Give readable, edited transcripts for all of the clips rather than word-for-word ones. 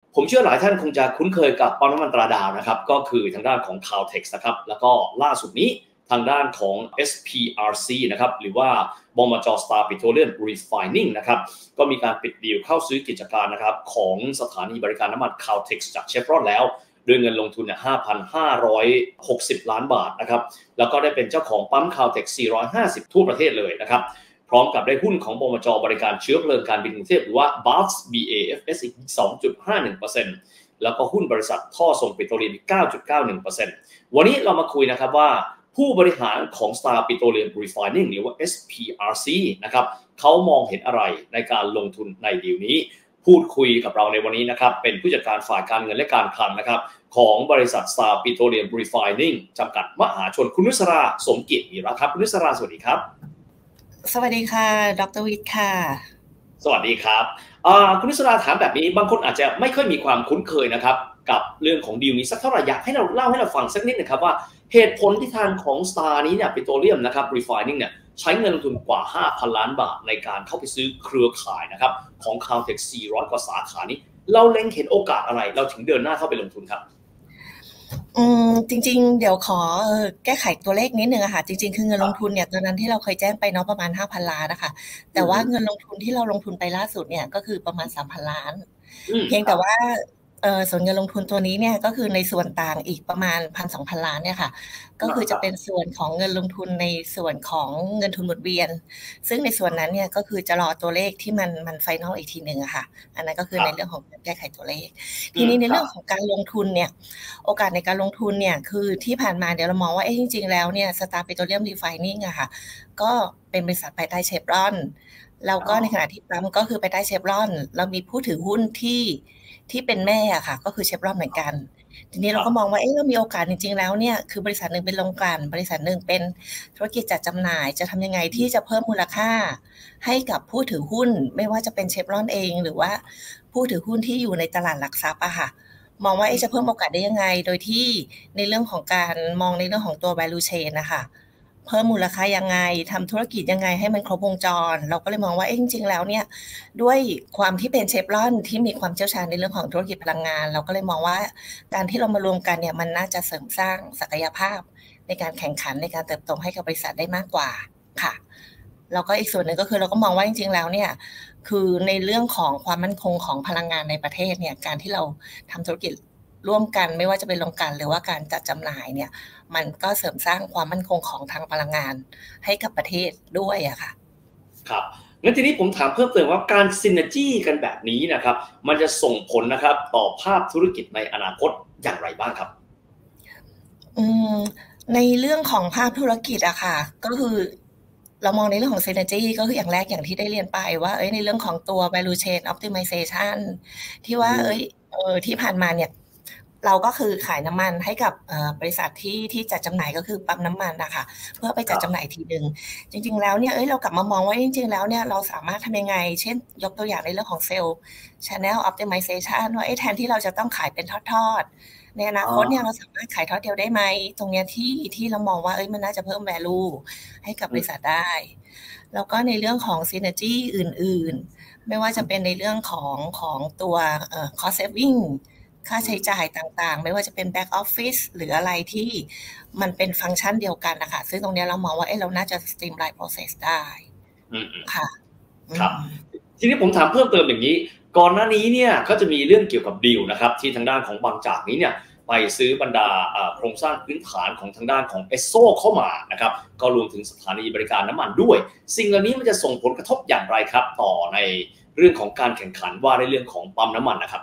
ผมเชื่อหลายท่านคงจะคุ้นเคยกับปั๊มน้ำมันตราดาวนะครับก็คือทางด้านของ Caltex นะครับแล้วก็ล่าสุดนี้ทางด้านของ SPRC นะครับหรือว่าบมจ. Star Petroleum Refining นะครับก็มีการปิดดีลเข้าซื้อกิจการนะครับของสถานีบริการน้ำมัน Caltex จาก Chevron แล้วด้วยเงินลงทุน 5,560 ล้านบาทนะครับแล้วก็ได้เป็นเจ้าของปั๊ม Caltex 450 ทั่วประเทศเลยนะครับพร้อมกับได้หุ้นของบมจ.บริการเชื้อเพลิงการบินกรุงเทพหรือว่า BAFS อีก 2.51% แล้วก็หุ้นบริษัทท่อส่งปิโตรเลียม 9.91% วันนี้เรามาคุยนะครับว่าผู้บริหารของ Star Petroleum Refining หรือว่า SPRC นะครับเขามองเห็นอะไรในการลงทุนในดีลนี้พูดคุยกับเราในวันนี้นะครับเป็นผู้จัดการฝ่ายการเงินและการคลังนะครับของบริษัท Star Petroleum Refining จำกัดมหาชนคุณนุสราสมกิจวีระครับคุณนุสราสวัสดีครับสวัสดีค่ะดร.วิทย์ค่ะสวัสดีครับคุณนุสราถามแบบนี้บางคนอาจจะไม่ค่อยมีความคุ้นเคยนะครับกับเรื่องของดีลนี้สักเท่าไหร่อยากให้เราเล่าให้เราฟังสักนิดนะครับว่าเหตุผลที่ทางของ Star นี้เนี่ย Petroleum นะครับ Refining เนี่ยใช้เงินลงทุนกว่า 5,000 ล้านบาทในการเข้าไปซื้อเครือข่ายนะครับของ Caltex 400 กว่าสาขานี้เราเล็งเห็นโอกาสอะไรเราถึงเดินหน้าเข้าไปลงทุนครับจริงๆเดี๋ยวขอแก้ไขตัวเลขนิดนึงอะค่ะจริงๆคือเงินลงทุนเนี่ยตอนนั้นที่เราเคยแจ้งไปเนาะประมาณ 5,000 ล้านนะคะแต่ว่าเงินลงทุนที่เราลงทุนไปล่าสุดเนี่ยก็คือประมาณ 3,000 ล้านเพียงแต่ว่าส่วนเงินลงทุนตัวนี้เนี่ยก็คือในส่วนต่างอีกประมาณ 1,200 ล้านเนี่ยค่ะก็คือจะเป็นส่วนของเงินลงทุนในส่วนของเงินทุนหมุนเวียนซึ่งในส่วนนั้นเนี่ยก็คือจะรอตัวเลขที่มันไฟนอลอีกทีนึงอะค่ะอันนั้นก็คือในเรื่องของการแก้ไขตัวเลขทีนี้ในเรื่องของการลงทุนเนี่ยโอกาสในการลงทุนเนี่ยคือที่ผ่านมาเดี๋ยวเรามองว่าจริงๆแล้วเนี่ย Star Petroleum Refining อะค่ะก็เป็นบริษัทภายใต้เชฟรอนแล้วก็ในขณะที่ปั๊มก็คือภายใต้เชฟรอนเรามีผู้ถือหุ้นที่เป็นแม่อะค่ะก็คือเชฟรอนเหมือนกันทีนี้เราก็มองว่าเรามีโอกาสจริงๆแล้วเนี่ยคือบริษัทหนึ่งเป็นโรงกลั่นบริษัทหนึ่งเป็นธุรกิจจัดจำหน่ายจะทำยังไงที่จะเพิ่มมูลค่าให้กับผู้ถือหุ้นไม่ว่าจะเป็นเชฟรอนเองหรือว่าผู้ถือหุ้นที่อยู่ในตลาดหลักทรัพย์อะค่ะมองว่าจะเพิ่มโอกาสได้ยังไงโดยที่ในเรื่องของการมองในเรื่องของตัว value chain นะคะเพิ่มมูลค่ายังไงทำธุรกิจยังไงให้มันครบวงจรเราก็เลยมองว่าจริงๆแล้วเนี่ยด้วยความที่เป็นเชฟรอนที่มีความเชี่ยวชาญในเรื่องของธุรกิจพลังงานเราก็เลยมองว่าการที่เรามารวมกันเนี่ยมันน่าจะเสริมสร้างศักยภาพในการแข่งขันในการเติบโตให้กับบริษัทได้มากกว่าค่ะแล้วก็อีกส่วนหนึ่งก็คือเราก็มองว่าจริงๆแล้วเนี่ยคือในเรื่องของความมั่นคงของพลังงานในประเทศเนี่ยการที่เราทำธุรกิจร่วมกันไม่ว่าจะเป็นโรงกลั่นหรือว่าการจัดจำหน่ายเนี่ยมันก็เสริมสร้างความมั่นคงของทางพลังงานให้กับประเทศด้วยอะค่ะครับงั้นทีนี้ผมถามเพิ่มเติมว่าการซินเนอร์จี้กันแบบนี้นะครับมันจะส่งผลนะครับต่อภาพธุรกิจในอนาคตอย่างไรบ้างครับในเรื่องของภาพธุรกิจอะค่ะก็คือเรามองในเรื่องของ synergy ก็คืออย่างแรกอย่างที่ได้เรียนไปว่าในเรื่องของตัว value chain optimization ที่ว่าที่ผ่านมาเนี่ยเราก็คือขายน้ำมันให้กับบริษัทที่จัดจำหน่ายก็คือปั๊มน้ำมันนะคะเพื่อไปจัดจำหน่ายทีนึงจริงๆแล้วเนี่ยเรากลับมามองว่าจริงๆแล้วเนี่ยเราสามารถทำยังไงเช่นยกตัวอย่างในเรื่องของ sales channel optimization ว่าแทนที่เราจะต้องขายเป็นทอดๆในอนาคตเนี่ยเราสามารถขายทอดเดียวได้ไหมตรงเนี้ยที่เรามองว่ามันน่าจะเพิ่ม value ให้กับบริษัทได้แล้วก็ในเรื่องของ synergy อื่นๆไม่ว่าจะเป็นในเรื่องของตัวcost saving ค่าใช้จ่ายต่างๆไม่ว่าจะเป็น back office หรืออะไรที่มันเป็นฟังก์ชันเดียวกันนะคะซึ่งตรงนี้เรามองว่าเราน่าจะ streamline process ได้ค่ะครับทีนี้ผมถามเพิ่มเติมอย่างนี้ก่อนหน้านี้เนี่ยก็จะมีเรื่องเกี่ยวกับดีลนะครับที่ทางด้านของบางจากนี้เนี่ยไปซื้อบรรดาโครงสร้างพื้นฐานของทางด้านของเอสโซเข้ามานะครับก็รวมถึงสถานีบริการน้ำมันด้วยสิ่งเหล่านี้มันจะส่งผลกระทบอย่างไรครับต่อในเรื่องของการแข่งขันว่าในเรื่องของปั๊มน้ำมันนะครับ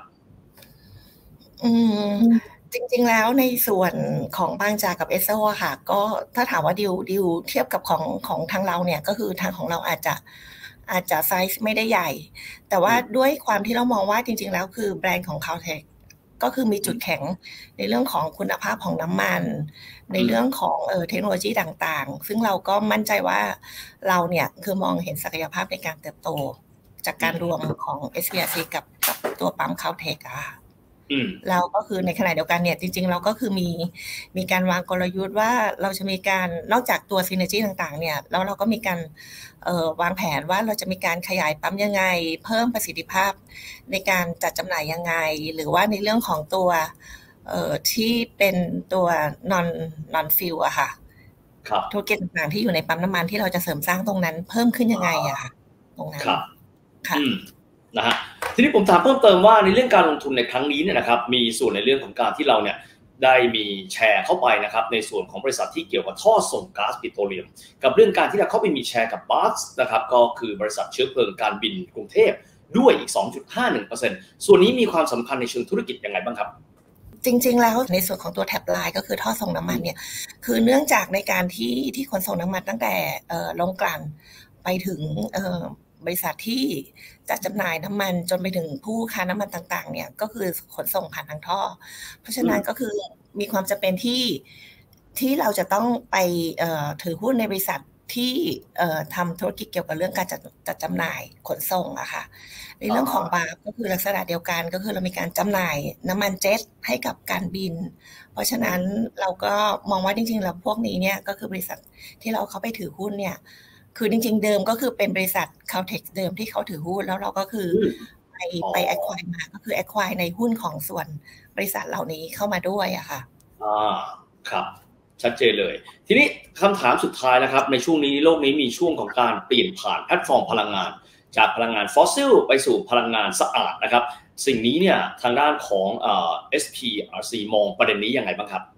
จริงๆแล้วในส่วนของบางจากกับเอสโซค่ะก็ถ้าถามว่าดิวเทียบกับของทางเราเนี่ยก็คือทางของเราอาจจะไซส์ไม่ได้ใหญ่แต่ว่าด้วยความที่เรามองว่าจริงๆแล้วคือแบรนด์ของ Caltex ก็คือมีจุดแข็งในเรื่องของคุณภาพของน้ำมันในเรื่องของเทคโนโลยีต่างๆซึ่งเราก็มั่นใจว่าเราเนี่ยคือมองเห็นศักยภาพในการเติบโตจากการรวมของ SPRC กับตัวปั๊ม Caltex อะเราก็คือในขณะเดียวกันเนี่ยจริงๆเราก็คือมีการวางกลยุทธ์ว่าเราจะมีการนอกจากตัวซินเนอร์จีต่างๆเนี่ยแล้วเราก็มีการวางแผนว่าเราจะมีการขยายปั๊มยังไงเพิ่มประสิทธิภาพในการจัดจำหน่ายยังไงหรือว่าในเรื่องของตัวที่เป็นตัว non fuel อะค่ะธุรกิจต่างๆที่อยู่ในปั๊มน้ำมันที่เราจะเสริมสร้างตรงนั้นเพิ่มขึ้นยังไงอะค่ะตรงนั้นค่ะนะฮะทีนี้ผมถามเพิ่มเติมว่าในเรื่องการลงทุนในครั้งนี้เนี่ยนะครับมีส่วนในเรื่องของการที่เราเนี่ยได้มีแชร์เข้าไปนะครับในส่วนของบริษัทที่เกี่ยวกับท่อส่งก๊าซปิโตรเลียมกับเรื่องการที่เราเข้าไปมีแชร์กับบัสนะครับก็คือบริษัทเชื้อเพลิงการบินกรุงเทพด้วยอีก 2.51% ส่วนนี้มีความสำคัญในเชิงธุรกิจยังไงบ้างครับจริงๆแล้วในส่วนของตัวแท็บไลน์ก็คือท่อส่งน้ำมันเนี่ยคือเนื่องจากในการที่ขนส่งน้ำมันตั้งแต่โรงกลั่นไปถึงบริษัทที่จัดจำหน่ายน้ำมันจนไปถึงผู้ค้าน้ำมันต่างๆเนี่ยก็คือขนส่งผ่านทางท่อเพราะฉะนั้นก็คือมีความจำเป็นที่เราจะต้องไปถือหุ้นในบริษัทที่ทำธุรกิจเกี่ยวกับเรื่องการจัดจำหน่ายขนส่งอะค่ะในเรื่องของบาร์ก็คือลักษณะเดียวกันก็คือเรามีการจำหน่ายน้ำมันเจ็ตให้กับการบินเพราะฉะนั้นเราก็มองว่าจริงๆแล้วพวกนี้เนี่ยก็คือบริษัทที่เราเข้าไปถือหุ้นเนี่ยคือจริงๆเดิมก็คือเป็นบริษัท Caltex เดิมที่เขาถือหุ้นแล้วเราก็คือไป acquire มาก็คือ acquire ในหุ้นของส่วนบริษัทเหล่านี้เข้ามาด้วยอะค่ะครับชัดเจนเลยทีนี้คำถามสุดท้ายนะครับในช่วงนี้โลกนี้มีช่วงของการเปลี่ยนผ่านแพลตฟอร์มพลังงานจากพลังงานฟอสซิลไปสู่พลังงานสะอาดนะครับสิ่งนี้เนี่ยทางด้านของSPRC มองประเด็นนี้ยังไงบ้างครับ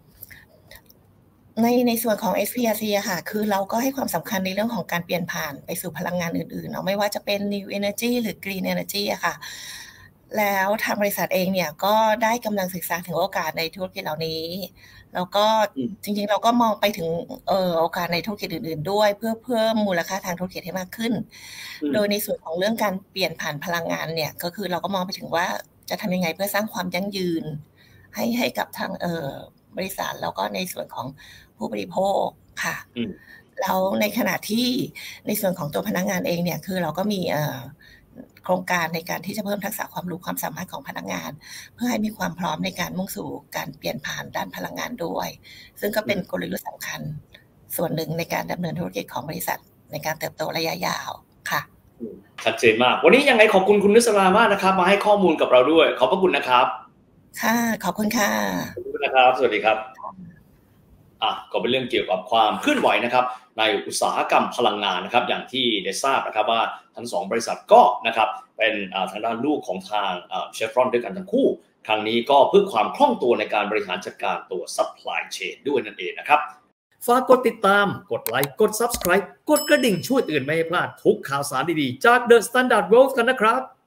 ในส่วนของ SPRC อะค่ะคือเราก็ให้ความสำคัญในเรื่องของการเปลี่ยนผ่านไปสู่พลังงานอื่นๆเนาะไม่ว่าจะเป็น New Energy หรือ Green Energy อะค่ะแล้วทางบริษัทเองเนี่ยก็ได้กำลังศึกษาถึงโอกาสในธุรกิจเหล่านี้แล้วก็จริงๆเราก็มองไปถึงโอกาสในธุรกิจอื่นๆด้วยเพื่อเพิ่มมูลค่าทางธุรกิจให้มากขึ้นโดยในส่วนของเรื่องการเปลี่ยนผ่านพลังงานเนี่ยก็คือเราก็มองไปถึงว่าจะทำยังไงเพื่อสร้างความยั่งยืนให้กับทางบริษัทแล้วก็ในส่วนของผู้บริโภคค่ะแล้วในขณะที่ในส่วนของตัวพนักงานเองเนี่ยคือเราก็มีโครงการในการที่จะเพิ่มทักษะความรู้ความสามารถของพนักงานเพื่อให้มีความพร้อมในการมุ่งสู่การเปลี่ยนผ่านด้านพลังงานด้วยซึ่งก็เป็นกลยุทธ์สำคัญส่วนหนึ่งในการดำเนินธุรกิจของบริษัทในการเติบโตระยะยาวค่ะชัดเจนมากวันนี้ยังไงขอบคุณคุณนุสรามากนะครับมาให้ข้อมูลกับเราด้วยขอบพระคุณนะครับค่ะขอบคุณค่ะขอบคุณนะครับสวัสดีครับก็เป็นเรื่องเกี่ยวกับความเคลื่อนไหวนะครับในอุตสาหกรรมพลังงานนะครับอย่างที่ได้ทราบนะครับว่าทั้ง2บริษัทก็นะครับเป็นทางด้านลูกของทางเชฟรอนด้วยกันทั้งคู่ครั้งนี้ก็เพื่อความคล่องตัวในการบริหารจัดการตัว supply chain ด้วยนั่นเองนะครับฝากกดติดตามกดไลค์กด subscribe กดกระดิ่งช่วยเตือนไม่ให้พลาดทุกข่าวสารดีๆจาก The Standard World กันนะครับ